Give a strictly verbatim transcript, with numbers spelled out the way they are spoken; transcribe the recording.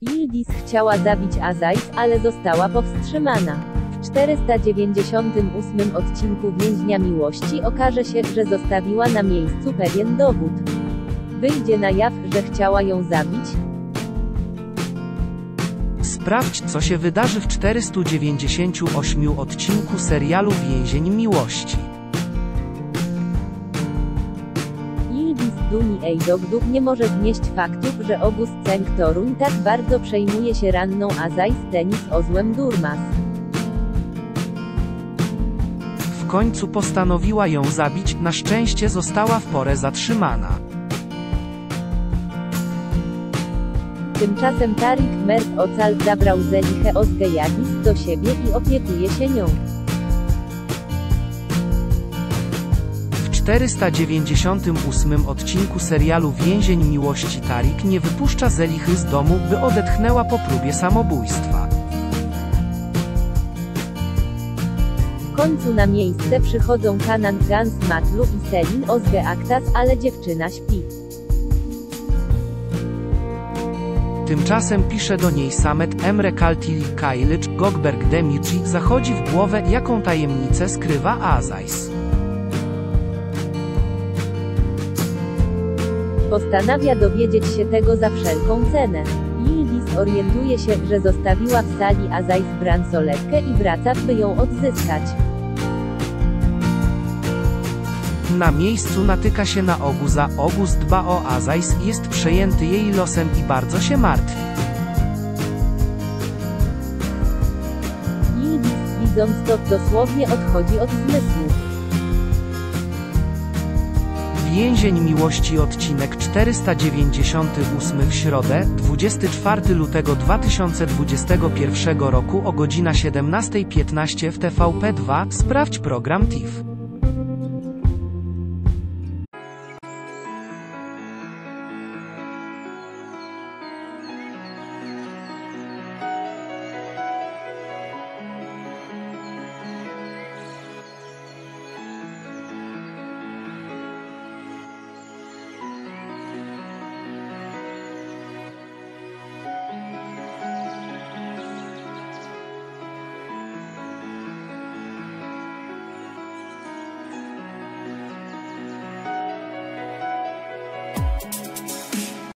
Yildiz chciała zabić Azais, ale została powstrzymana. W czterysta dziewięćdziesiątym ósmym odcinku Więźnia Miłości okaże się, że zostawiła na miejscu pewien dowód. Wyjdzie na jaw, że chciała ją zabić? Sprawdź, co się wydarzy w czterystu dziewięćdziesięciu ośmiu odcinku serialu Więzień Miłości. Yildiz Duni Ejdogduk nie może znieść faktów, że August Ceng Toruń tak bardzo przejmuje się ranną Azais Deniz Ozłem Durmaz. W końcu postanowiła ją zabić, na szczęście została w porę zatrzymana. Tymczasem Tariq Mert Ocal zabrał Zelihę Ozgejadis do siebie i opiekuje się nią. W czterysta dziewięćdziesiątym ósmym odcinku serialu Więzień Miłości Tariq nie wypuszcza Zelichy z domu, by odetchnęła po próbie samobójstwa. W końcu na miejsce przychodzą Kanan Gans Matlu i Selin Ozge Aktas, ale dziewczyna śpi. Tymczasem pisze do niej Samet Emre Kaltili Kailicz, Gogberg Demirci, zachodzi w głowę, jaką tajemnicę skrywa Azais. Postanawia dowiedzieć się tego za wszelką cenę. Yildiz orientuje się, że zostawiła w sali Azais bransoletkę i wraca, by ją odzyskać. Na miejscu natyka się na Oguza. Oguz dba o Azais, jest przejęty jej losem i bardzo się martwi. Yildiz, widząc to, dosłownie odchodzi od zmysłów. Więzień Miłości odcinek czterysta dziewięćdziesiąty ósmy w środę, dwudziestego czwartego lutego dwa tysiące dwudziestego pierwszego roku o godzina siedemnasta piętnaście w T V P dwa. Sprawdź program T I F.